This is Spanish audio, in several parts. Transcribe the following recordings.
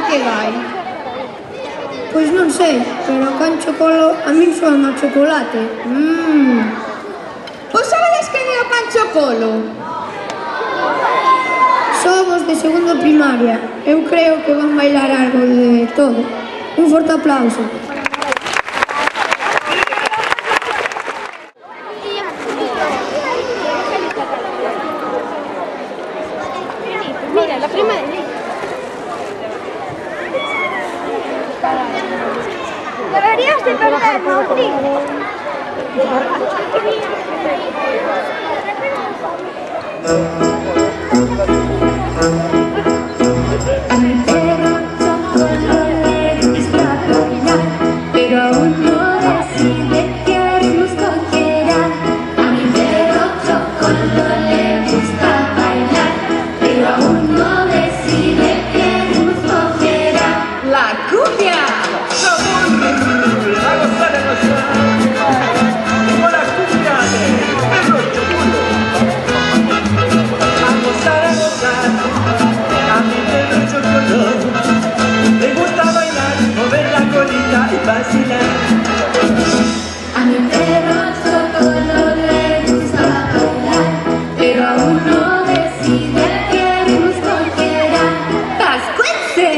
que vai? Pois non sei, pero can chocolo a min soan a chocolate. Pois sabedes quen é o can chocolo? Somos de segundo de primaria. Eu creo que van bailar algo de todo. Un forte aplauso. Mira, la Primaria. Deberías de perder, Rodríguez. A mi perro chocolo le gusta bailar, pero aún no decide qué ritmo quiera. A mi perro chocolo le gusta bailar, pero aún no decide qué ritmo quiera. La cumbia. Le gusta bailar, mover la colita y vacilar. A mi perro chocolo le gusta bailar, pero aún no decide qué ritmo quiera. ¡Pascuense!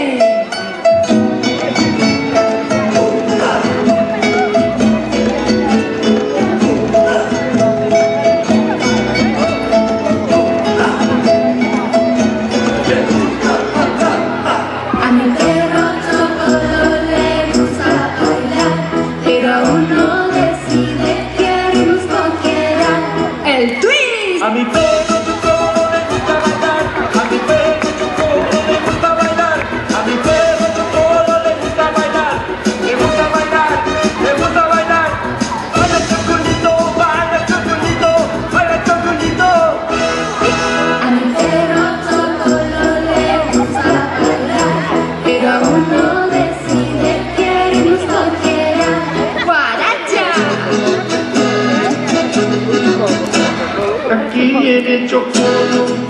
A mi perro chocolo le gusta bailar, a mi perro chocolo le gusta bailar, a mi perro chocolo le gusta bailar, le gusta bailar, le gusta bailar. Baila chocolito, baila chocolito, baila chocolito. A mi perro chocolo le gusta bailar, pero aún no decide qué ritmo quiera. ¡Guaracha! Aquí viene Chocolo.